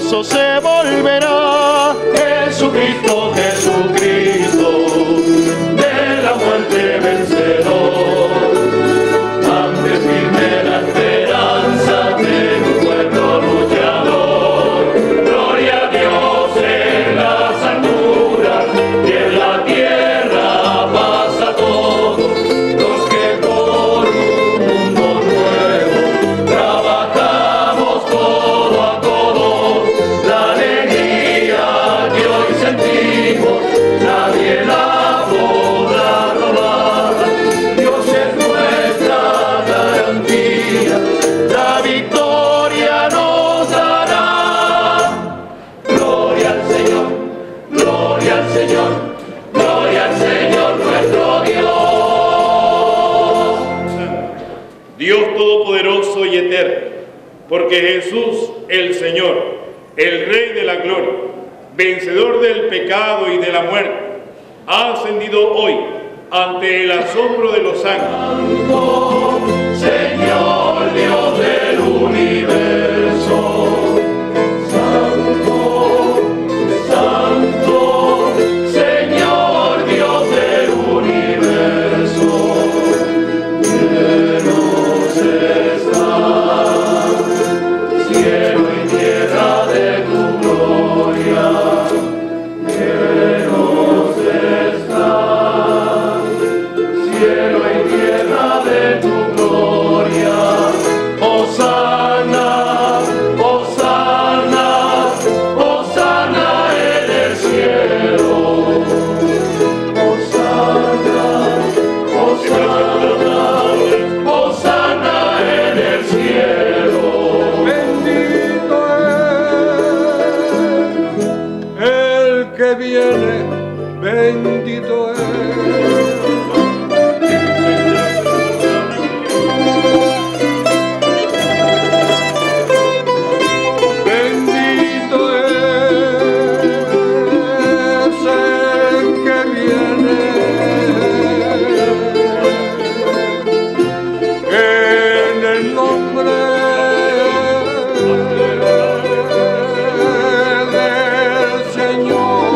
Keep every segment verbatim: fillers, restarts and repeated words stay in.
gozo se volverá. Jesucristo, Jesucristo, de la muerte vencedor. Ante firme la esperanza de un pueblo luchador. Gloria a Dios en las alturas y en la tierra pasa todo. Los que por un mundo nuevo trabajamos codo a codo. La alegría que hoy sentimos nadie la podrá robar. Dios es nuestra garantía, la victoria nos dará. Gloria al Señor, gloria al Señor, gloria al Señor nuestro Dios. Dios Todopoderoso y Eterno, porque Jesús, el Señor, el Rey de la Gloria, vencedor del pecado y de la muerte, ha ascendido hoy ante el asombro de los ángeles. Santo, Señor Dios del universo. Santo, Santo, Señor Dios del universo. Llenos está cielo y tierra de tu gloria. Llenos está cielo y tierra de tu gloria. Hosana, hosana, hosana en el cielo. Hosana, hosana, hosana en el cielo. Bendito es el que viene, bendito es. Bendito es el que viene en el nombre del Señor.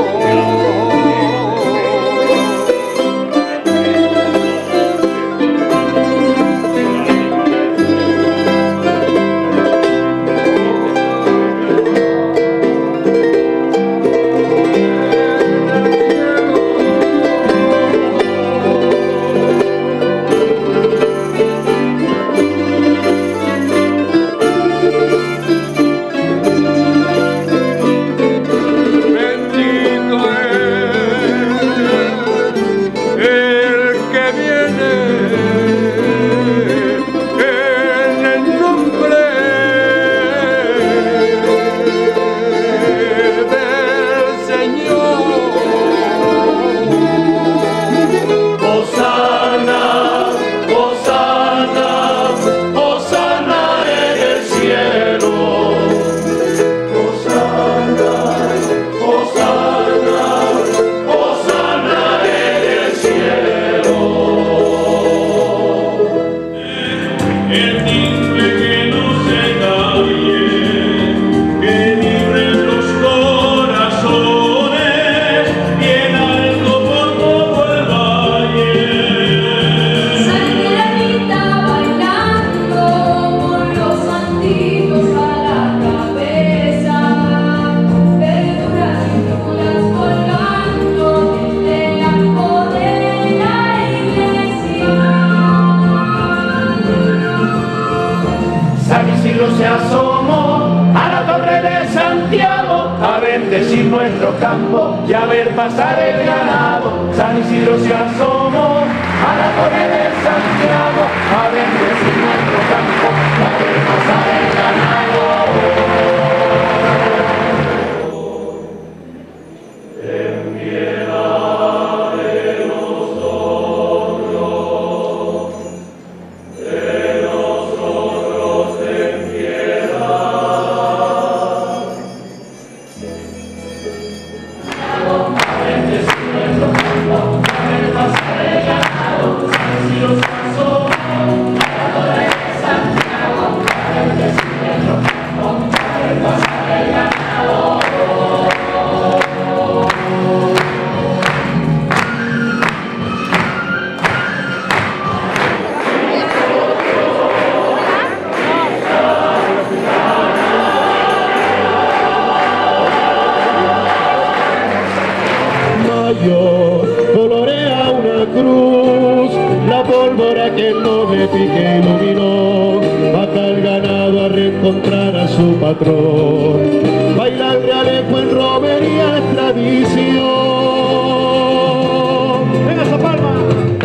Bendito es el que viene en el nombre del Señor. Hosana, hosana, hosana en el cielo. Hosana, hosana, hosana en el cielo. El timbre que no se calle, que libren los corazones, bien alto por todo el valle. Salguerita bailando con los santitos a la cabeza, verduras y frutas colgando del arco de la iglesia. San Isidro se asomó a la torre de Santiago a bendecir nuestro campo y a ver pasar el ganado. San Isidro se asomó a la torre de Santiago a bendecir nuestro campo y a ver pasar el ganado. Ten piedad de nosotros, de nosotros ten piedad. A bendecir nuestro campo, a ver pasar el ganado. San Isidro se asomó pique iluminó, mata al ganado a reencontrar a su patrón. Baila el realejo en romería es tradición. ¡Venga esa palma!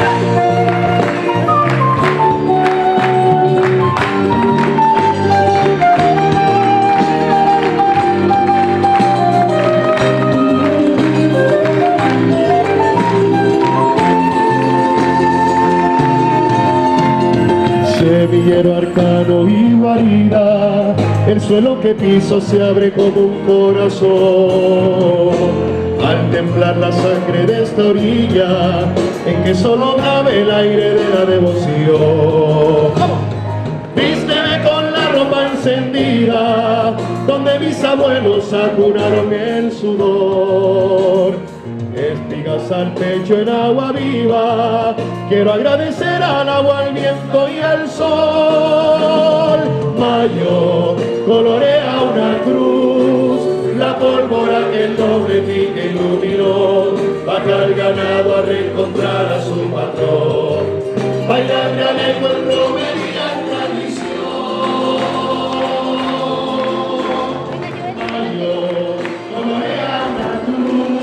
Semillero arcano y guarida, el suelo que piso se abre como un corazón. Al templar la sangre de esta orilla, en que solo cabe el aire de la devoción. Vísteme con la ropa encendida, donde mis abuelos acunaron el sudor. Espigas al pecho en agua viva, quiero agradecer al agua, al viento y al sol. Mayo colorea una cruz, la pólvora que el noble pique iluminó, baja al ganado a reencontrar a su patrón. Baila el realejo en romería en tradición. Mayo colorea una cruz.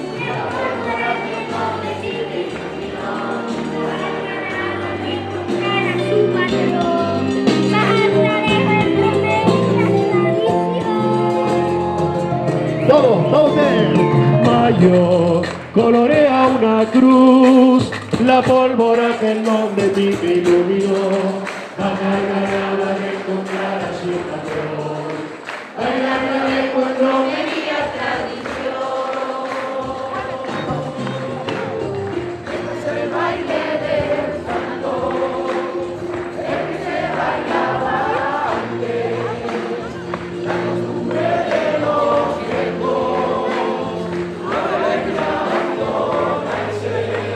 Todos, todos ustedes. Mayo colorea una cruz, la pólvora que el nombre pique iluminó, baja al ganado a reencontrar a su patrón. Baila el realejo en romería tradición. Este es el baile del santo, el que se bailaba antes, la costumbre de los viejos, ahora bailando nace.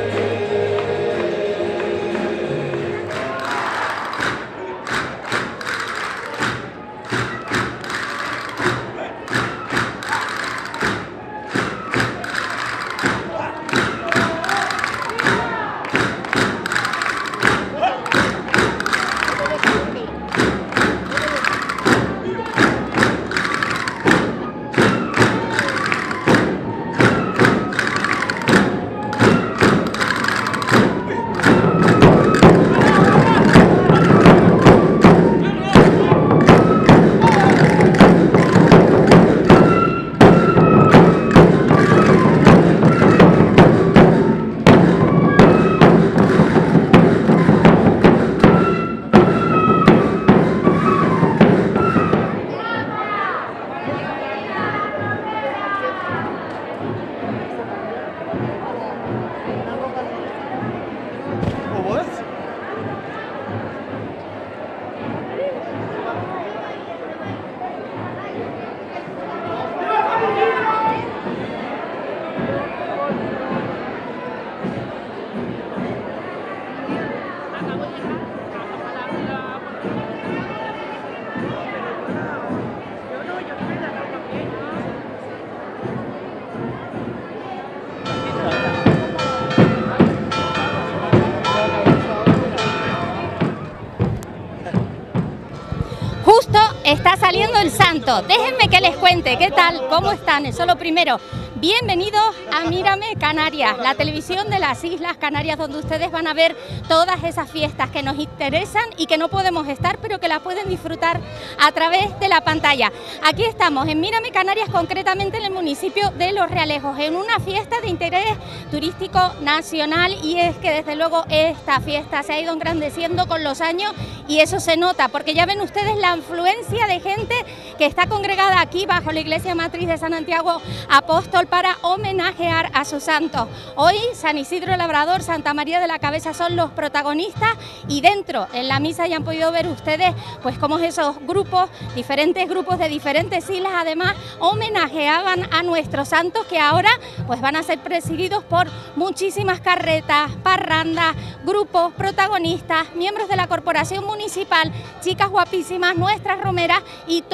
Está saliendo el santo. Déjenme que les cuente qué tal, cómo están. Eso es lo primero. Bienvenidos a Mírame Canarias, la televisión de las Islas Canarias, donde ustedes van a ver todas esas fiestas que nos interesan y que no podemos estar, pero que las pueden disfrutar a través de la pantalla. Aquí estamos en Mírame Canarias, concretamente en el municipio de Los Realejos, en una fiesta de interés turístico nacional, y es que desde luego esta fiesta se ha ido engrandeciendo con los años y eso se nota, porque ya ven ustedes la afluencia de gente que está congregada aquí bajo la iglesia matriz de San Santiago Apóstol para homenajear a sus santos. Hoy San Isidro Labrador, Santa María de la Cabeza son los protagonistas, y dentro en la misa ya han podido ver ustedes pues cómo esos grupos, diferentes grupos de diferentes islas, además homenajeaban a nuestros santos, que ahora pues van a ser presididos por muchísimas carretas, parrandas, grupos, protagonistas, miembros de la corporación municipal, chicas guapísimas, nuestras romeras y todo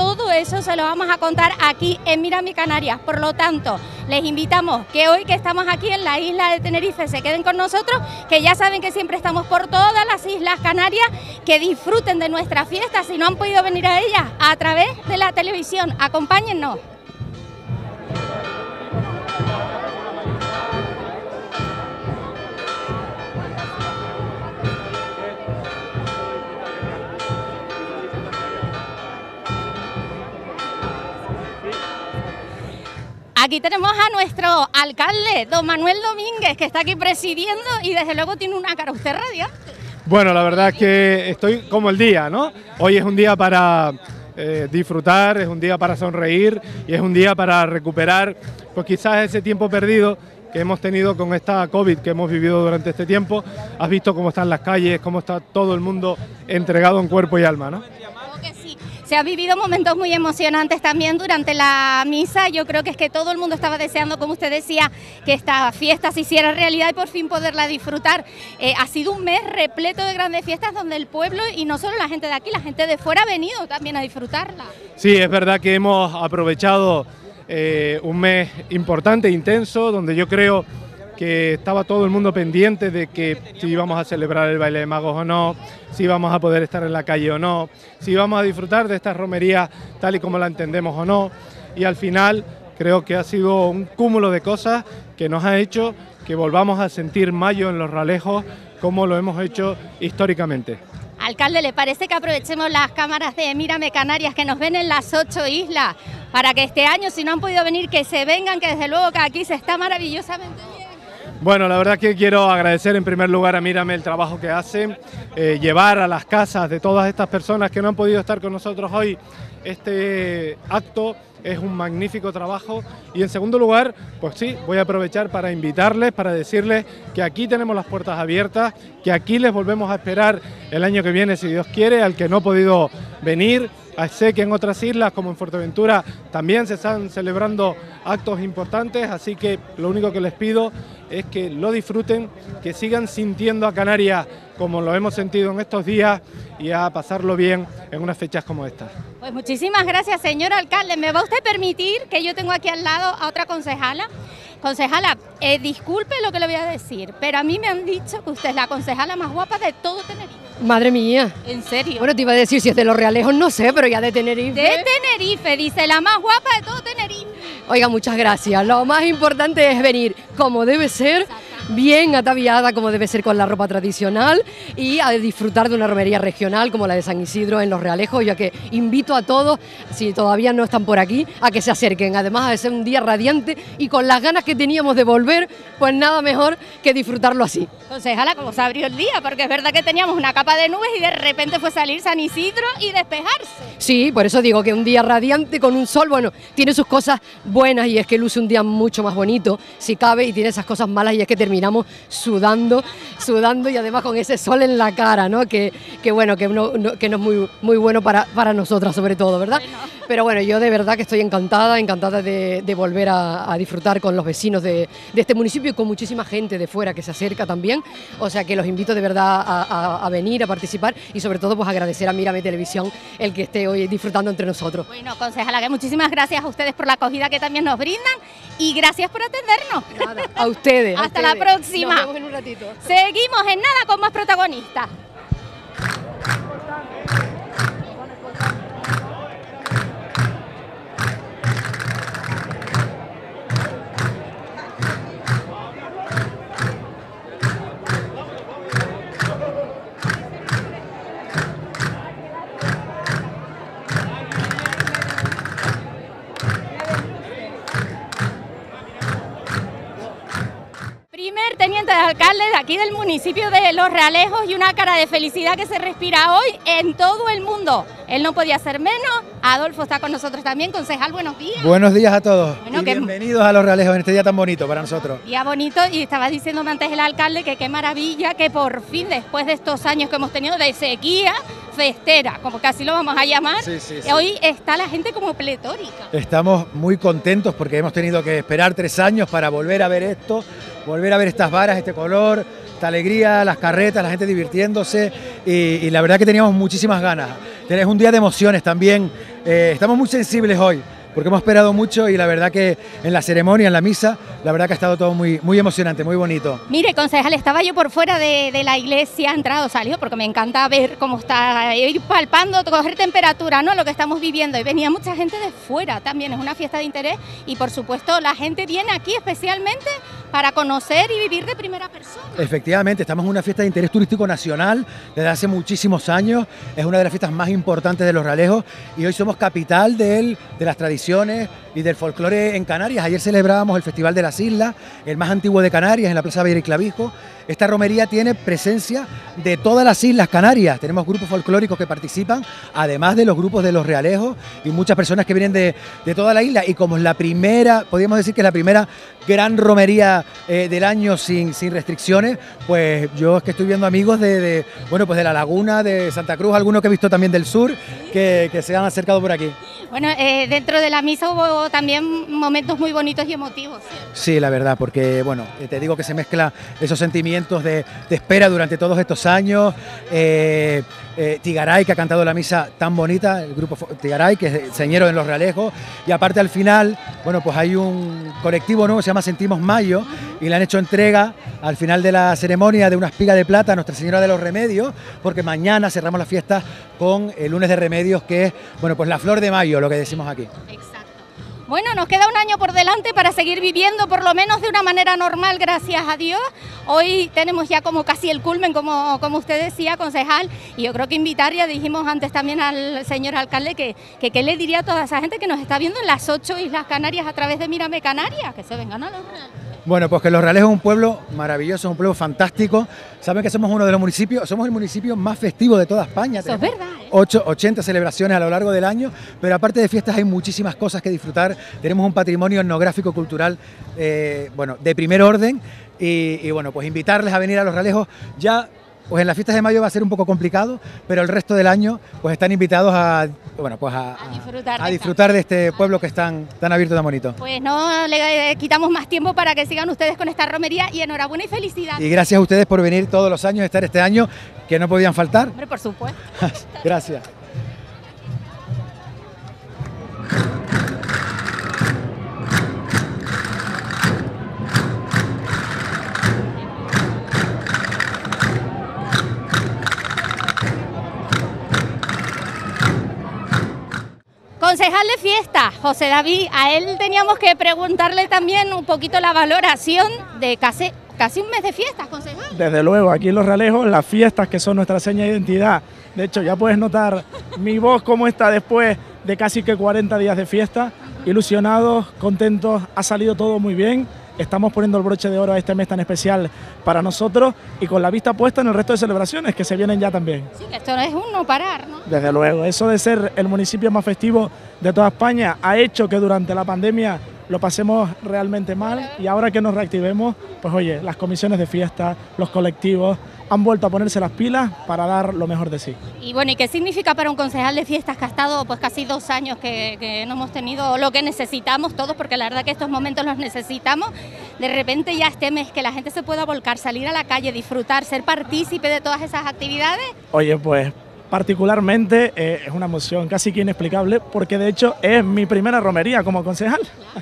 todo eso se lo vamos a contar aquí en Mírame Canarias. Por lo tanto, les invitamos que hoy que estamos aquí en la isla de Tenerife se queden con nosotros, que ya saben que siempre estamos por todas las Islas Canarias, que disfruten de nuestra fiesta si no han podido venir a ellas a través de la televisión. Acompáñennos. Aquí tenemos a nuestro alcalde, don Manuel Domínguez, que está aquí presidiendo y desde luego tiene una cara usted radiante. Bueno, la verdad es que estoy como el día, ¿no? Hoy es un día para eh, disfrutar, es un día para sonreír y es un día para recuperar, pues quizás ese tiempo perdido que hemos tenido con esta COVID que hemos vivido durante este tiempo. Has visto cómo están las calles, cómo está todo el mundo entregado en cuerpo y alma, ¿no? Que sí. Se han vivido momentos muy emocionantes también durante la misa. Yo creo que es que todo el mundo estaba deseando, como usted decía, que esta fiesta se hiciera realidad y por fin poderla disfrutar. Eh, ha sido un mes repleto de grandes fiestas donde el pueblo, y no solo la gente de aquí, la gente de fuera ha venido también a disfrutarla. Sí, es verdad que hemos aprovechado eh, un mes importante, intenso, donde yo creo que estaba todo el mundo pendiente de que si íbamos a celebrar el baile de magos o no, si íbamos a poder estar en la calle o no, si íbamos a disfrutar de esta romería tal y como la entendemos o no. Y al final creo que ha sido un cúmulo de cosas que nos ha hecho que volvamos a sentir mayo en Los Realejos como lo hemos hecho históricamente. Alcalde, ¿le parece que aprovechemos las cámaras de Mírame Canarias que nos ven en las ocho islas para que este año, si no han podido venir, que se vengan, que desde luego que aquí se está maravillosamente bien? Bueno, la verdad que quiero agradecer en primer lugar a Mírame el trabajo que hacen, eh, llevar a las casas de todas estas personas que no han podido estar con nosotros hoy este acto. Es un magnífico trabajo y en segundo lugar, pues sí, voy a aprovechar para invitarles, para decirles que aquí tenemos las puertas abiertas, que aquí les volvemos a esperar el año que viene si Dios quiere, al que no ha podido venir. Sé que en otras islas como en Fuerteventura también se están celebrando actos importantes, así que lo único que les pido es que lo disfruten, que sigan sintiendo a Canarias como lo hemos sentido en estos días y a pasarlo bien en unas fechas como estas. Pues muchísimas gracias, señor alcalde. ¿Me va usted a permitir que yo tengo aquí al lado a otra concejala? Concejala, eh, disculpe lo que le voy a decir, pero a mí me han dicho que usted es la concejala más guapa de todo Tenerife. Madre mía. ¿En serio? Bueno, te iba a decir si es de Los Realejos, no sé, pero ya de Tenerife. De Tenerife, dice la más guapa de todo Tenerife. Oiga, muchas gracias. Lo más importante es venir como debe ser, bien ataviada como debe ser con la ropa tradicional y a disfrutar de una romería regional como la de San Isidro en Los Realejos, ya que invito a todos, si todavía no están por aquí, a que se acerquen. Además de ser un día radiante y con las ganas que teníamos de volver, pues nada mejor que disfrutarlo así. Concejala, como se abrió el día, porque es verdad que teníamos una capa de nubes y de repente fue salir San Isidro y despejarse. Sí, por eso digo que un día radiante con un sol, bueno, tiene sus cosas buenas y es que luce un día mucho más bonito, si cabe, y tiene esas cosas malas y es que terminamos sudando, sudando y además con ese sol en la cara, ¿no? Que, que bueno, que no, no, que no es muy, muy bueno para, para nosotras sobre todo, ¿verdad? Bueno. Pero bueno, yo de verdad que estoy encantada, encantada de, de volver a, a disfrutar con los vecinos de, de este municipio y con muchísima gente de fuera que se acerca también, o sea que los invito de verdad a, a, a venir, a participar y sobre todo pues agradecer a Mírame Televisión el que esté hoy disfrutando entre nosotros. Bueno, concejala, que muchísimas gracias a ustedes por la acogida que también nos brindan y gracias por atendernos. Nada, a ustedes. Hasta a ustedes. La próxima. Nos vemos en un ratito. Seguimos en nada con más protagonistas. Primer teniente de alcalde de aquí del municipio de Los Realejos y una cara de felicidad que se respira hoy en todo el mundo. Él no podía ser menos. Adolfo está con nosotros también. Concejal, buenos días. Buenos días a todos bueno, y que... bienvenidos a Los Realejos en este día tan bonito para nosotros. Día bonito, y estaba diciéndome antes el alcalde que qué maravilla que por fin, después de estos años que hemos tenido de sequía festera, como casi lo vamos a llamar, sí, sí, sí. Hoy está la gente como pletórica. Estamos muy contentos porque hemos tenido que esperar tres años para volver a ver esto, volver a ver estas varas, este color, esta alegría, las carretas, la gente divirtiéndose y, y la verdad que teníamos muchísimas ganas. Es un día de emociones también. Eh, estamos muy sensibles hoy, porque hemos esperado mucho y la verdad que en la ceremonia, en la misa, la verdad que ha estado todo muy, muy emocionante, muy bonito. Mire, concejal, estaba yo por fuera de, de la iglesia, entrado, salido, porque me encanta ver cómo está, ir palpando, coger temperatura, ¿no? Lo que estamos viviendo. Y venía mucha gente de fuera también, es una fiesta de interés y por supuesto la gente viene aquí especialmente para conocer y vivir de primera persona. Efectivamente, estamos en una fiesta de interés turístico nacional desde hace muchísimos años, es una de las fiestas más importantes de Los Realejos y hoy somos capital de, él, de las tradiciones y del folclore en Canarias. Ayer celebrábamos el Festival de las Islas, el más antiguo de Canarias, en la Plaza Beira y Clavijo. Esta romería tiene presencia de todas las Islas Canarias, tenemos grupos folclóricos que participan, además de los grupos de Los Realejos y muchas personas que vienen de, de toda la isla, y como es la primera, podríamos decir que es la primera gran romería eh, del año sin, sin restricciones, pues yo es que estoy viendo amigos de, de, bueno, pues de La Laguna, de Santa Cruz, algunos que he visto también del sur, que, que se han acercado por aquí. Bueno, eh, dentro de la misa hubo también momentos muy bonitos y emotivos. ¿Sí? Sí, la verdad, porque bueno, te digo que se mezcla esos sentimientos de, de espera durante todos estos años. Eh, eh, Tigaray, que ha cantado la misa tan bonita, el grupo Tigaray, que es señero en Los Realejos, y aparte al final, bueno, pues hay un colectivo nuevo, se llama Sentimos Mayo, y le han hecho entrega al final de la ceremonia de una espiga de plata a Nuestra Señora de los Remedios, porque mañana cerramos la fiesta con el lunes de Remedios, que es, bueno, pues la flor de mayo, lo que decimos aquí. Exacto. Bueno, nos queda un año por delante para seguir viviendo por lo menos de una manera normal, gracias a Dios. Hoy tenemos ya como casi el culmen, como, como usted decía, concejal, y yo creo que invitar, ya dijimos antes también al señor alcalde, que, que qué le diría a toda esa gente que nos está viendo en las ocho Islas Canarias a través de Mírame Canarias, que se vengan a Los Realejos. Bueno, pues que Los Realejos es un pueblo maravilloso, es un pueblo fantástico. Saben que somos uno de los municipios, somos el municipio más festivo de toda España. Eso es verdad, ¿eh? ocho, ochenta celebraciones a lo largo del año, pero aparte de fiestas hay muchísimas cosas que disfrutar. Tenemos un patrimonio etnográfico cultural, eh, bueno, de primer orden y, y bueno, pues invitarles a venir a Los Realejos. Ya, pues en las fiestas de mayo va a ser un poco complicado, pero el resto del año pues están invitados a, bueno, pues a, a disfrutar, a de, disfrutar de este pueblo que es tan, tan abierto y tan bonito. Pues no le quitamos más tiempo para que sigan ustedes con esta romería y enhorabuena y felicidades. Y gracias a ustedes por venir todos los años, estar este año, que no podían faltar. Hombre, por supuesto. Gracias. Concejal de fiesta, José David, a él teníamos que preguntarle también un poquito la valoración de casi, casi un mes de fiestas, concejal. Desde luego, aquí en Los Realejos, las fiestas que son nuestra seña de identidad. De hecho, ya puedes notar mi voz cómo está después de casi que cuarenta días de fiesta. Ilusionados, contentos, ha salido todo muy bien. Estamos poniendo el broche de oro a este mes tan especial para nosotros y con la vista puesta en el resto de celebraciones que se vienen ya también. Sí, que esto no es un no parar, ¿no? Desde luego, eso de ser el municipio más festivo de toda España ha hecho que durante la pandemia lo pasemos realmente mal y ahora que nos reactivemos, pues oye, las comisiones de fiesta, los colectivos han vuelto a ponerse las pilas para dar lo mejor de sí. Y bueno, ¿y qué significa para un concejal de fiestas que ha estado pues casi dos años que, que no hemos tenido lo que necesitamos todos, porque la verdad que estos momentos los necesitamos, de repente ya este mes que la gente se pueda volcar, salir a la calle, disfrutar, ser partícipe de todas esas actividades? Oye, pues particularmente eh, es una emoción casi que inexplicable, porque de hecho es mi primera romería como concejal.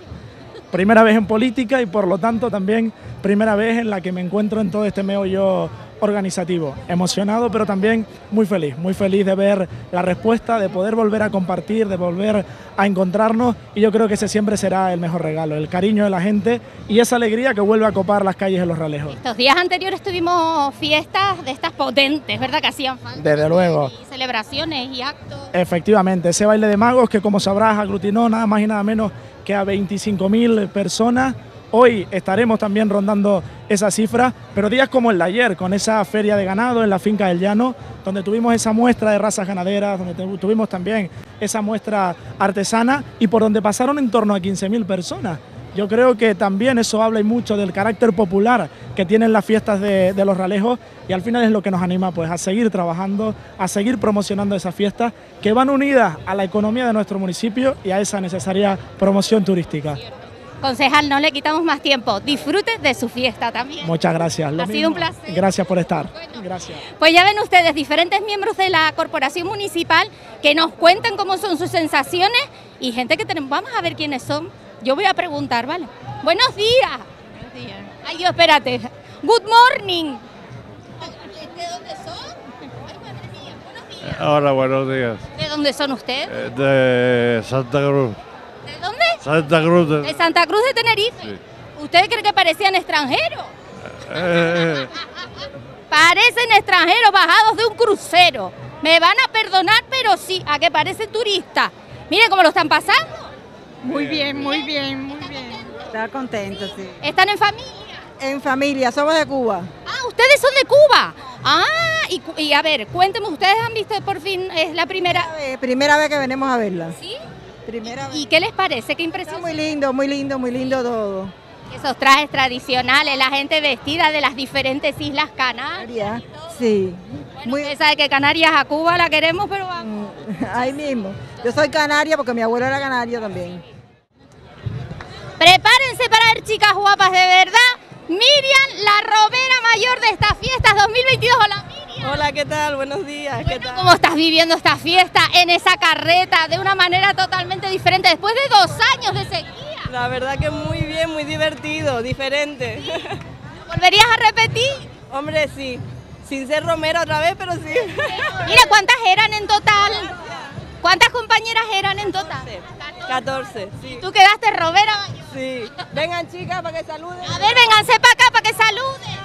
Primera vez en política y por lo tanto también primera vez en la que me encuentro en todo este meollo organizativo. Emocionado, pero también muy feliz, muy feliz de ver la respuesta, de poder volver a compartir, de volver a encontrarnos, y yo creo que ese siempre será el mejor regalo, el cariño de la gente y esa alegría que vuelve a copar las calles de Los Realejos. Estos días anteriores tuvimos fiestas de estas potentes, ¿verdad? Que hacían falta. Desde luego. Y celebraciones y actos. Efectivamente, ese baile de magos que, como sabrás, aglutinó nada más y nada menos que a veinticinco mil personas. Hoy estaremos también rondando esa cifra, pero días como el de ayer, con esa feria de ganado en la finca del Llano, donde tuvimos esa muestra de razas ganaderas, donde tuvimos también esa muestra artesana y por donde pasaron en torno a quince mil personas. Yo creo que también eso habla y mucho del carácter popular que tienen las fiestas de, de Los Realejos, y al final es lo que nos anima pues a seguir trabajando, a seguir promocionando esas fiestas que van unidas a la economía de nuestro municipio y a esa necesaria promoción turística. Concejal, no le quitamos más tiempo. Disfrute de su fiesta también. Muchas gracias. Lo Ha mismo. sido un placer. Gracias por estar. Gracias. Pues ya ven ustedes, diferentes miembros de la corporación municipal que nos cuentan cómo son sus sensaciones y gente que tenemos. Vamos a ver quiénes son. Yo voy a preguntar, ¿vale? Buenos días. Buenos días. Ay, Dios, espérate. Good morning. ¿De dónde son? Ay, madre mía. Buenos días. Hola, buenos días. ¿De dónde son ustedes? Eh, De Santa Cruz. ¿De dónde? Santa Cruz. De... De Santa Cruz de Tenerife. Sí. ¿Ustedes creen que parecían extranjeros? Eh, Parecen extranjeros bajados de un crucero. Me van a perdonar, pero sí, a que parecen turistas. Miren cómo lo están pasando. Muy bien, muy bien, muy bien. Está contento, sí. ¿Están en familia? En familia, somos de Cuba. Ah, ustedes son de Cuba. Ah, y, cu- y a ver, cuéntenme, ¿ustedes han visto por fin, es la primera? Eh, primera vez que venimos a verla. ¿Sí? Primera vez. ¿Y qué les parece? ¿Qué impresión? Muy lindo, muy lindo, muy lindo todo. Esos trajes tradicionales, la gente vestida de las diferentes islas Canarias. Sí. Muy... Usted sabe que Canarias a Cuba la queremos, pero vamos. Ahí mismo. Yo soy canaria porque mi abuelo era canario también. Prepárense para ver, chicas guapas, de verdad. Miriam, la robera mayor de estas fiestas dos mil veintidós. Hola, Miriam. Hola, ¿qué tal? Buenos días. ¿Qué tal? ¿Cómo estás viviendo esta fiesta en esa carreta de una manera totalmente diferente después de dos años de sequía? La verdad que muy bien, muy divertido, diferente. ¿Sí? ¿Volverías a repetir? Hombre, sí. Sin ser romera otra vez, pero sí. Mira, ¿cuántas eran en total? ¿Cuántas compañeras eran en total? catorce, sí. ¿Tú quedaste robera mayor? Sí. Vengan, chicas, para que saluden. A ver, vénganse para acá para que saluden.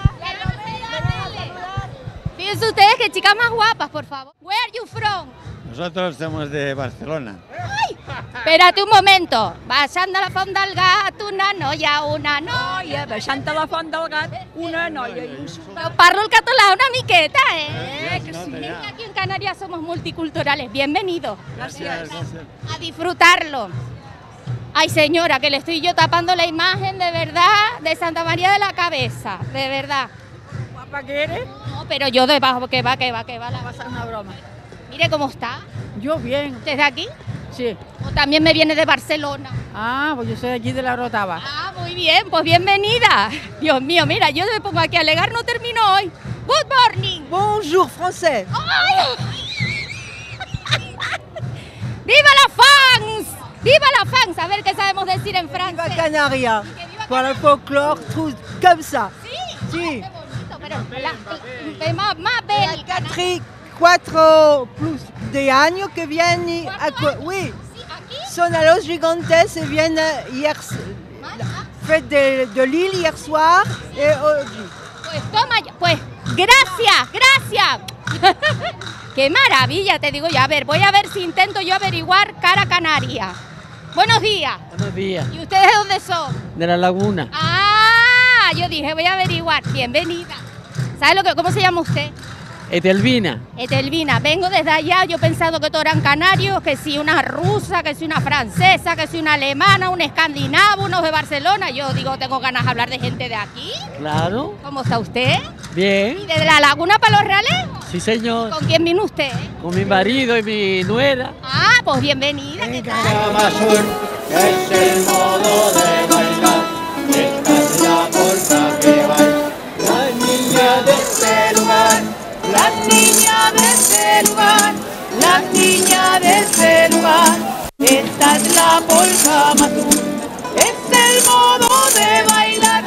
Fíjense ustedes que chicas más guapas, por favor. Where are you from? Nosotros somos de Barcelona. Ai, espérate un momento. Baixant de la font del gat, una noia, una noia. Baixant de la font del gat, una noia i un sopar. Yo parlo el catalán una miqueta, ¿eh? Eh, que sí. Es que aquí en Canarias somos multiculturales. Bienvenidos. Gracias. A disfrutarlo. Ay, señora, que le estoy yo tapando la imagen de verdad de Santa María de la Cabeza, de verdad. ¿Guapa que eres? No, pero yo debajo, que va, que va, que va. La... Va a ser una broma. Mire cómo está. Yo bien. ¿Usted es de aquí? Sí. O también me viene de Barcelona. Ah, pues yo soy aquí de la Rotava. Ah, muy bien, pues bienvenida. Dios mío, mira, yo me pongo aquí a alegar, no termino hoy. Good morning. Bonjour, français. ¡Ay! ¡Viva la fans! ¡Viva la fans! A ver qué sabemos decir en francés. Viva Canaria. Para el folclore, tout comme ça. Sí. Sí. Qué bonito, pero la, la, más, más bel. Cuatro, cuatro plus de años que vienen. A, oui. Son a los gigantes y vienen hier. Fête de, de Lille hier soir. Et aujourd'hui. Pues toma, ya- pues gracias, gracias. Qué maravilla, te digo yo. A ver, voy a ver si intento yo averiguar cara canaria. Buenos días. Buenos días. ¿Y ustedes de dónde son? De la laguna. Ah, yo dije, voy a averiguar. Bienvenida. ¿Sabe lo que, cómo se llama usted? Etelvina. Etelvina, vengo desde allá, yo pensando que todos eran canarios, que si una rusa, que si una francesa, que si una alemana, un escandinavo, unos de Barcelona. Yo digo, tengo ganas de hablar de gente de aquí. Claro. ¿Cómo está usted? Bien. ¿Y desde la laguna para los Realejos? Sí, señor. ¿Con quién vino usted? Con mi marido y mi nuera. Ah, pues bienvenida. ¿Qué tal? Es el modo de bailar, esta es la polka que baila la niña de este lugar, Las niñas de este lugar, las niñas de este lugar, esta es la polka matú, es el modo de bailar.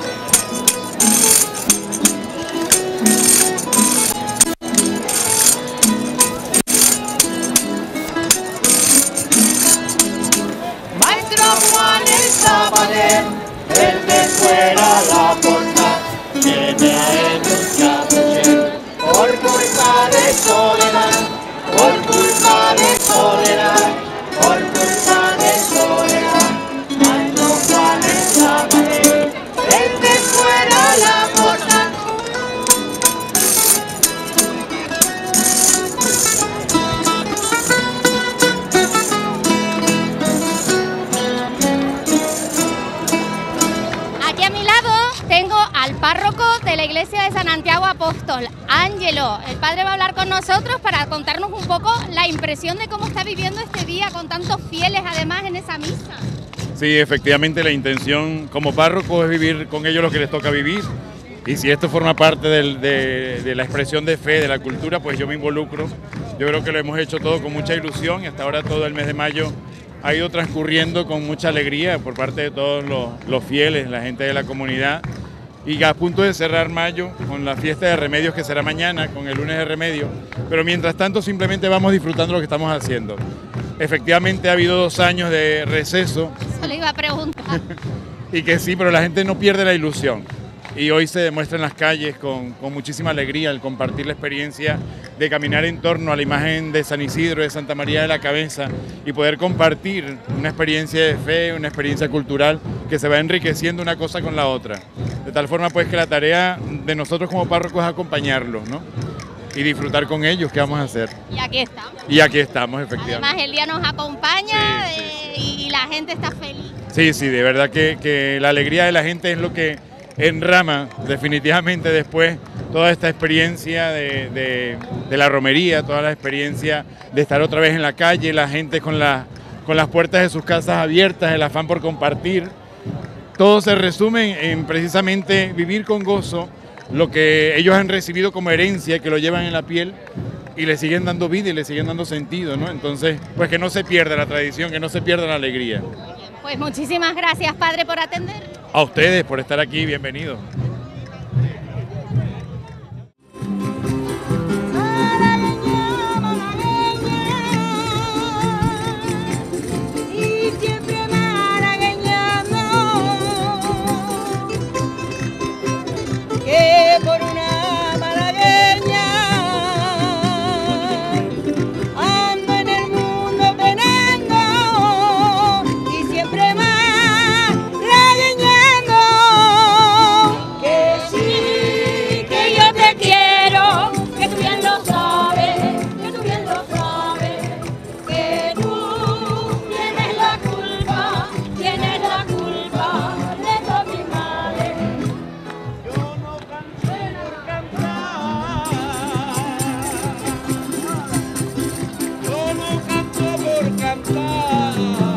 Maestro Juan el Zapatero, el de fuera la polka, tiene a él un chapuchero, por culpa de soledad, por culpa de soledad, por culpa de soledad. Maestro Juan el Zapatero, el de fuera la polka. Aquí a mi lado tengo al párroco de la iglesia de San Santiago Apóstol, Ángelo. El padre va a hablar con nosotros para contarnos un poco la impresión de cómo está viviendo este día con tantos fieles además en esa misa. Sí, efectivamente la intención como párroco es vivir con ellos lo que les toca vivir. Y si esto forma parte del, de, de la expresión de fe, de la cultura, pues yo me involucro. Yo creo que lo hemos hecho todo con mucha ilusión y hasta ahora todo el mes de mayo ha ido transcurriendo con mucha alegría por parte de todos los, los fieles, la gente de la comunidad. Y a punto de cerrar mayo con la fiesta de remedios que será mañana, con el lunes de remedio. Pero mientras tanto simplemente vamos disfrutando lo que estamos haciendo. Efectivamente ha habido dos años de receso. Eso le iba a preguntar. Y que sí, pero la gente no pierde la ilusión. Y hoy se demuestra en las calles con, con muchísima alegría el compartir la experiencia de caminar en torno a la imagen de San Isidro, de Santa María de la Cabeza y poder compartir una experiencia de fe, una experiencia cultural que se va enriqueciendo una cosa con la otra. De tal forma pues que la tarea de nosotros como párrocos es acompañarlos, ¿no? Y disfrutar con ellos, ¿qué vamos a hacer? Y aquí estamos. Y aquí estamos, efectivamente. Además el día nos acompaña Sí, eh, y la gente está feliz. Sí, sí, de verdad que, que la alegría de la gente es lo que enrama definitivamente después toda esta experiencia de, de, de la romería, toda la experiencia de estar otra vez en la calle, la gente con, la, con las puertas de sus casas abiertas, el afán por compartir. Todo se resume en precisamente vivir con gozo lo que ellos han recibido como herencia, que lo llevan en la piel y le siguen dando vida y le siguen dando sentido, ¿no? Entonces, pues que no se pierda la tradición, que no se pierda la alegría. Pues muchísimas gracias, padre, por atender. A ustedes por estar aquí, bienvenidos. Y siempre malagueñando, que por una malagueña ando en el mundo penando y siempre malagueñando, que sí, que yo te quiero, que tú bien lo sabes, que tú bien lo sabes, que tú tienes la culpa, tienes la culpa de toda mi madre. Yo no cansé por cantar, yo no canto por cantar.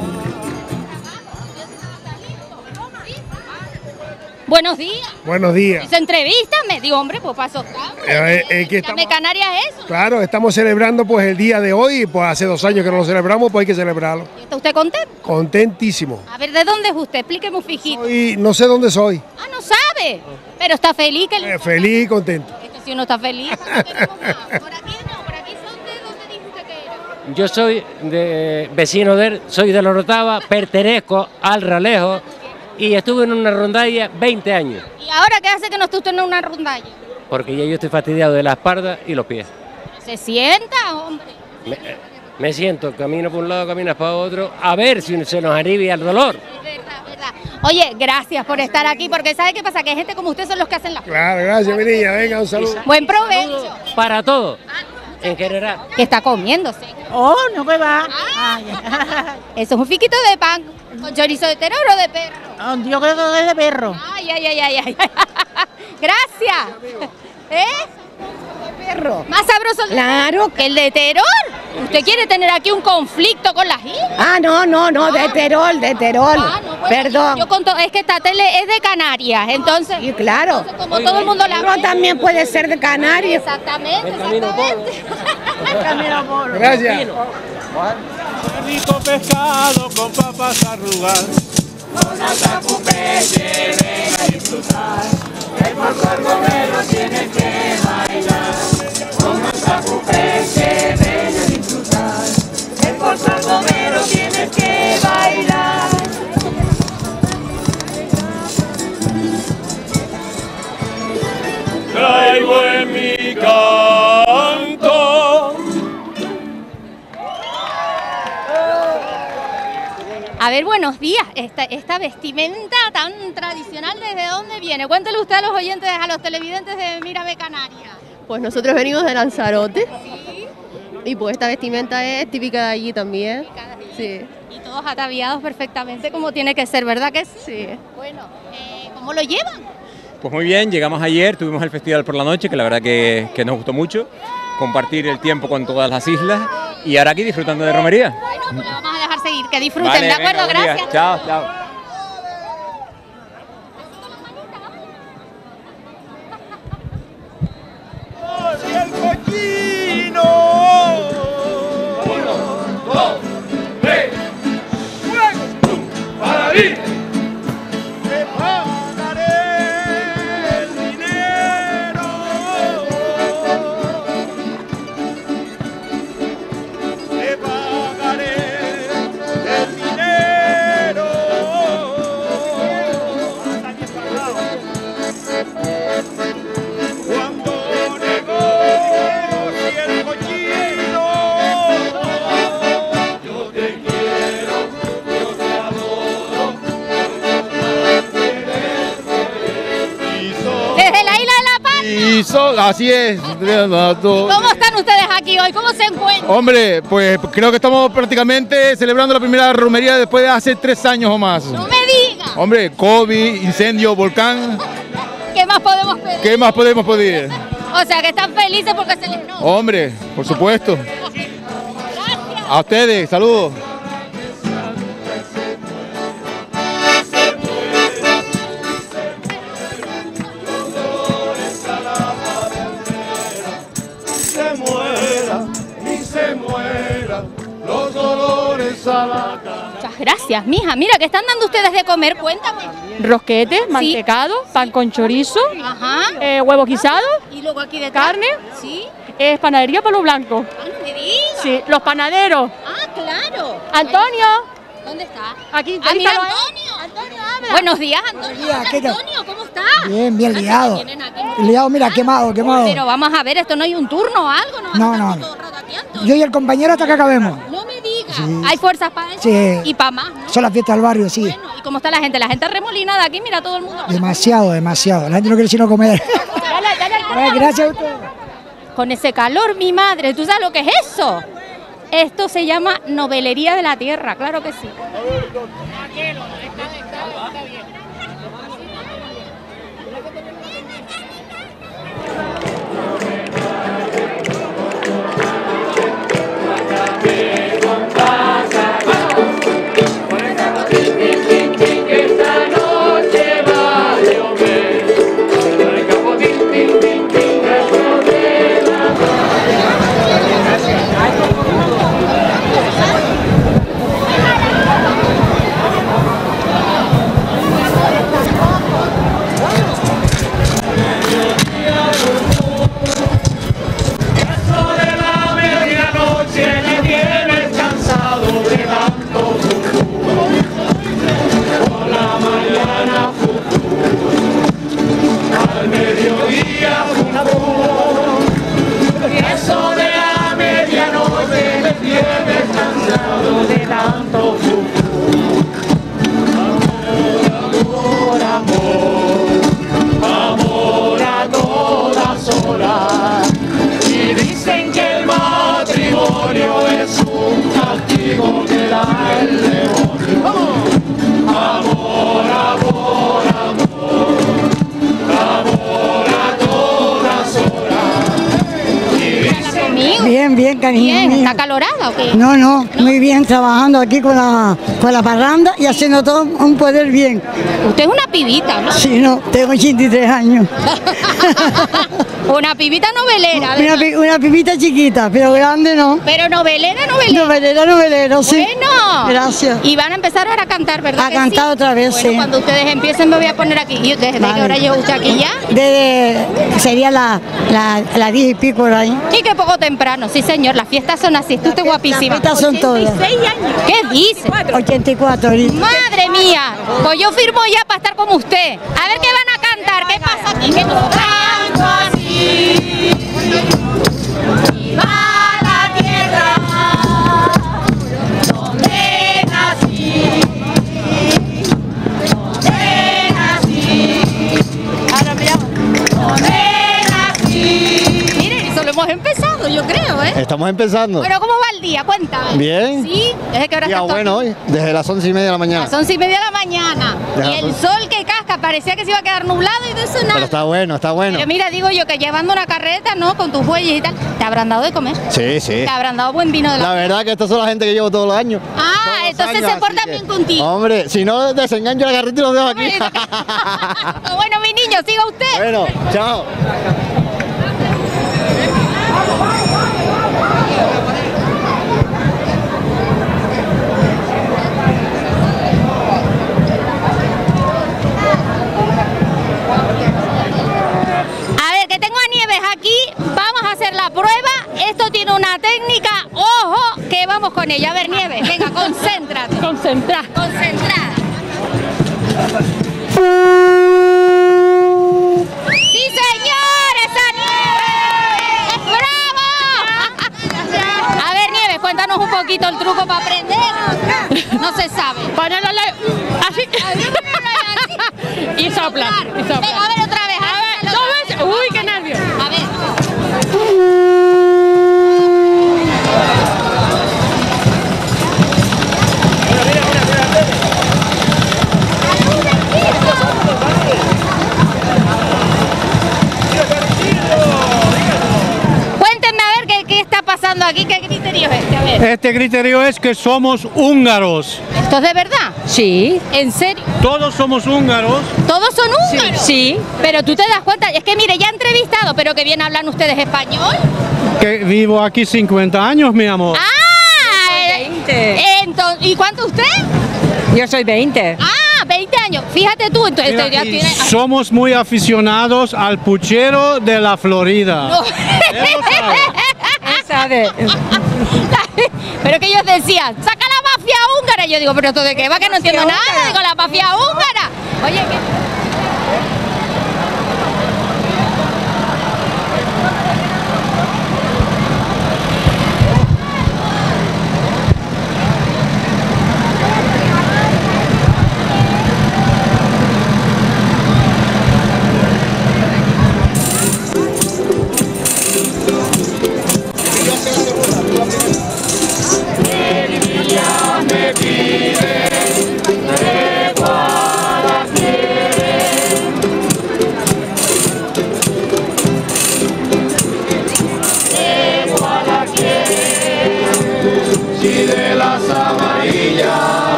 Buenos días. Buenos días. Esa entrevista me digo, hombre, pues pasó. Eh, eh, que Mírame estamos, Canarias es eso. claro, estamos celebrando pues el día de hoy, pues hace dos años que no lo celebramos, pues hay que celebrarlo. ¿Está usted contento? Contentísimo. A ver, ¿de dónde es usted? Explíqueme un fijito. Y no sé dónde soy. Ah, no sabe. Pero está feliz que le... Eh, feliz y contento. Es que si uno está feliz, ¿por qué queremos más? Por aquí no, por aquí son de donde dijo usted que era. Yo soy de, vecino de él, soy de La Orotava, pertenezco al Ralejo y estuve en una rondalla veinte años, ¿Y ahora qué hace que no esté usted en una rondalla? porque ya yo estoy fastidiado de la espalda y los pies. ¿Se sienta, hombre? Me, me siento, camino por un lado, caminas para otro, a ver si se nos alivia el dolor. Oye, gracias por estar aquí, porque ¿sabe qué pasa? Que gente como usted son los que hacen las... Claro, gracias, mi niña. Venga, un saludo. Buen provecho. Para todo, en general. ¿Qué está comiéndose? Oh, no que va. Eso es un fiquito de pan, con chorizo de terror o de perro. Oh, yo creo que es de perro. Ay, ay, ay, ay, ay. Gracias. ¿Eh? Perro. Más sabroso el de Claro. que el de terror. ¿Usted quiere tener aquí un conflicto con las islas? Ah, no, no, no, de Terol, de Terol. Ah, no, bueno, Perdón. Yo conto, es que esta tele es de Canarias, entonces. Sí, claro. entonces, como todo el mundo la Uno ve. también puede ser de Canarias. Exactamente, exactamente. Gracias. Rico pescado con papas arrugadas. Con atacupeche ven a disfrutar. El porcorgomero tiene que bailar. Con atacupeche ven a disfrutar. El porcorgomero tiene que bailar. Traigo en mi canto. A ver, buenos días. Esta, esta vestimenta tan tradicional, ¿desde dónde viene? Cuéntele usted a los oyentes, a los televidentes de Mírame Canarias. Pues nosotros venimos de Lanzarote. Y pues esta vestimenta es típica de allí también. Sí. Y todos ataviados perfectamente como tiene que ser, ¿verdad que sí? Sí. Bueno, eh, ¿cómo lo llevan? Pues muy bien, llegamos ayer, tuvimos el festival por la noche, que la verdad que, que nos gustó mucho, compartir el tiempo con todas las islas y ahora aquí disfrutando de romería. Bueno, pues la vamos a dejar seguir. que disfruten, Vale, ¿de acuerdo? venga, buen día. Gracias. Chao, chao. Y el cochino. Uno, dos, tres. ¡Fuego! ¡Para mí! Te pagaré el dinero. Te pagaré el dinero. Cuando negocie el cochino, yo te quiero, yo te adoro. Desde la isla de La Palma. Y so- así es. ¿Cómo están ustedes aquí hoy? ¿Cómo se encuentran? Hombre, pues creo que estamos prácticamente celebrando la primera romería después de hace tres años o más. No me digan. Hombre, COVID, incendio, volcán, ¿Qué más podemos pedir? ¿qué más podemos pedir? O sea, que están felices porque se les nota. Hombre, por supuesto. A ustedes, saludos. Se muera y se muera los dolores a la cara. Muchas gracias, mija. Mira, ¿qué están dando ustedes de comer? Cuéntame. Rosquetes, mantecado, pan con chorizo, Ajá. eh, huevo guisado, Y luego aquí detrás. carne, Sí. es panadería Palo Blanco. Ah, no me digas. Sí, los panaderos. Ah, claro. Antonio. ¿Dónde está? Aquí, Ah, mira, ahorita lo- Antonio. Antonio, habla. Buenos días, Antonio. días, Hola, ¿qué tal? Antonio, ¿cómo estás? Bien, bien Ah, liado. ¿tienen aquí? Liado, mira, quemado, quemado. Pero vamos a ver, esto no hay un turno o algo, ¿no? No, no. Yo y el compañero hasta que acabemos. No me digas. Sí. Hay fuerzas para eso Sí. y para más, ¿no? Son las fiestas del barrio, sí. ¿Y cómo está la gente? La gente remolina de aquí, mira todo el mundo. Demasiado, demasiado. La gente no quiere sino comer. Eh, Gracias a usted. Con ese calor, mi madre, ¿tú sabes lo que es eso? Esto se llama novelería de la tierra, claro que sí. Esta noche va a llover. Al cabo, tin, tin, tin, tin, recuerdo de la Eso de la medianoche me tienes cansado de tanto futuro. Por la mañana futuro, al mediodía futuro. Y eso de la medianoche me tienes cansado de tanto futuro. Amor, amor, amor, amor a todas horas. Y dicen que el matrimonio es un castigo que da el demonio. Amor, amor, amor, amor a todas horas. Y dicen Bien, bien, cariño. Bien, mío. ¿está acalorada o qué? No, no, muy bien, trabajando aquí con la, con la parranda y haciendo todo un poder bien. Usted es una pibita, ¿no? Sí, no, tengo ochenta y tres años. Una pibita novelera. Una, además. pi- una pibita chiquita, pero grande no. Pero novelera, novelera. Novelera, novelero, sí. Bueno. Gracias. Y van a empezar ahora a cantar, ¿verdad? A que cantar sí? otra vez, Bueno, sí. cuando ustedes empiecen me voy a poner aquí. ¿Y ustedes de Vale. qué hora lleva usted aquí ya? Desde, sería la, la, la diez y pico por ahí. Y que poco temprano, sí señor, las fiestas son así, tú estás guapísima. Las fiestas son todas. ochenta y seis años. ¿Qué dice? ochenta y cuatro ahorita. Madre mía, pues yo firmo ya para estar como usted. A ver qué van a cantar, ¿qué pasa aquí? ¿Qué nos canto así? Y va la tierra donde nací, donde nací. Ahora miramos, donde nací. Miren, eso lo hemos empezado, yo creo, ¿eh? Estamos empezando. Bueno, ¿cómo va el día? Cuéntame. Bien. ¿Sí? ¿Desde qué hora Día estás tú ¿eh? bueno aquí? hoy, desde las once y media de la mañana. Las once y media de la mañana. Desde Y las el once. sol que casca que parecía que se iba a quedar nublado y de eso nada. Pero está bueno, está bueno. Pero mira, digo yo que llevando una carreta, ¿no? Con tus bueyes y tal, te habrán dado de comer. Sí, sí. Te habrán dado buen vino de la La verdad que estas son la gente que llevo todos los años. Ah, entonces años, se portan así bien que- contigo. Hombre, si no desengancho la carreta y los dejo aquí. Bueno, mi niño, siga usted. Bueno, chao. A ver, que tengo a Nieves aquí, vamos a hacer la prueba. Esto tiene una técnica, ojo, que vamos con ella. A ver, Nieves, venga, concéntrate. Concentrada. Concentrada. ¡Sí, señor! ¡Esa Nieves! ¡Bravo! A ver, Nieves, cuéntanos un poquito el truco para aprender. No se sabe. Ponerlo así. Y sopla. Y sopla. Venga, a ver otra vez. A ver, dos veces. Uy, qué nervio. A ver. Cuéntenme a ver qué, qué está pasando aquí, qué criterio es este, a ver. Este criterio es que somos húngaros. ¿Esto es de verdad? Sí. ¿En serio? Todos somos húngaros. ¿Todos son húngaros? Sí. Pero tú te das cuenta, es que mire, ya he entrevistado, pero que bien hablan ustedes español. Que vivo aquí cincuenta años, mi amor. ¡Ah! veinte. Entonces, ¿y cuánto usted? Yo soy veinte. Ah, veinte años. Fíjate tú, entonces Mira, ya y tiene... somos muy aficionados al puchero de la Florida. No. Él sabe. Pero que ellos decían, saca la mafia húngara. Y yo digo, pero esto de qué va, que no entiendo nada. húngara. Digo, la mafia húngara. Oye, ¿qué? Si de las amarillas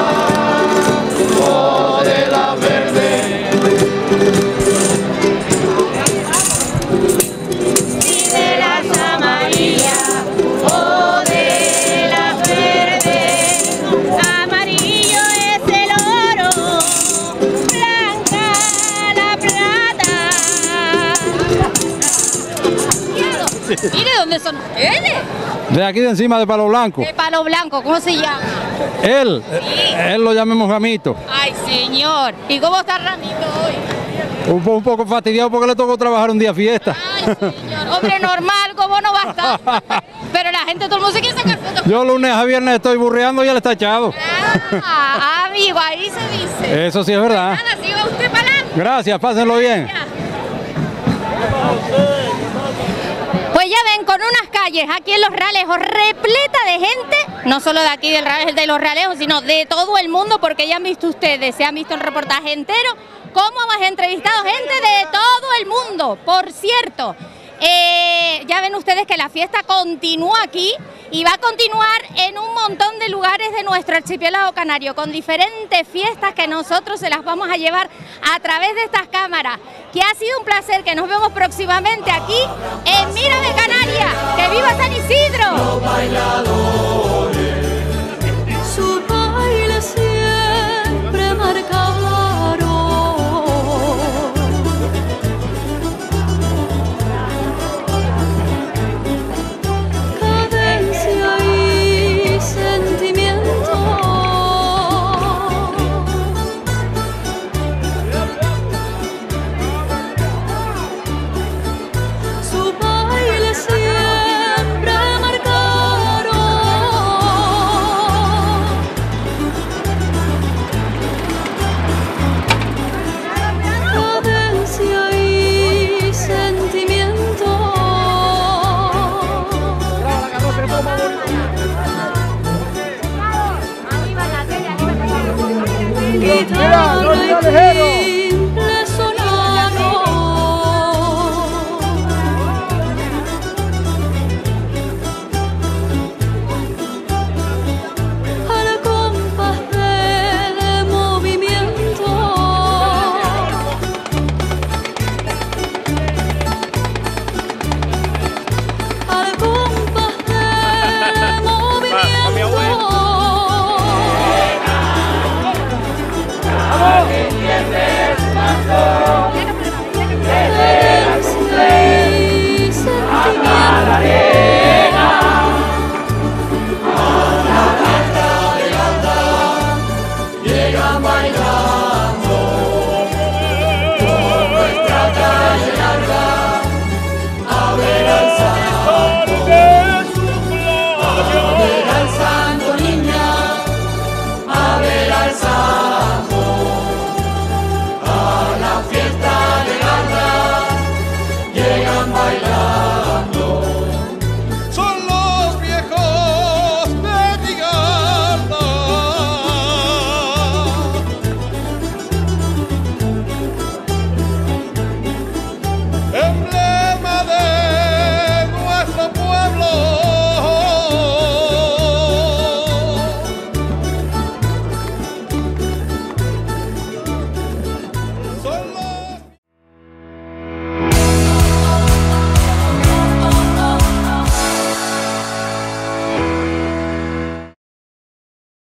o de las verdes, Si de las amarillas o de las verdes, amarillo es el oro, blanca la plata. Mire, ¿dónde son ustedes? De aquí de encima de Palo Blanco. De Palo Blanco, ¿cómo se llama? Él, él lo llamemos Ramito. Ay, señor. ¿Y cómo está Ramito hoy? Un, po- un poco fastidiado porque le tocó trabajar un día fiesta. Señor, hombre normal, ¿cómo no va a estar? Pero la gente, todo el mundo se quiere sacar fotos. Yo lunes a viernes estoy burreando y él está echado. Ah, amigo, ahí se dice. Eso sí es verdad. Nada, siga usted para adelante. Gracias, pásenlo bien. Pues ya ven, con unas calles aquí en Los Realejos repleta de gente, no solo de aquí del Real- de Los Realejos, sino de todo el mundo, porque ya han visto ustedes, se han visto el reportaje entero, cómo hemos entrevistado gente de todo el mundo. Por cierto, eh, ya ven ustedes que la fiesta continúa aquí y va a continuar en un montón de lugares de nuestro archipiélago canario, con diferentes fiestas que nosotros se las vamos a llevar a través de estas cámaras. Que ha sido un placer, que nos vemos próximamente aquí en Mírame Canarias. ¡Que viva San Isidro! Su baile siempre marcaron cadencia y sentimiento. Su baile siempre marcaron cantar.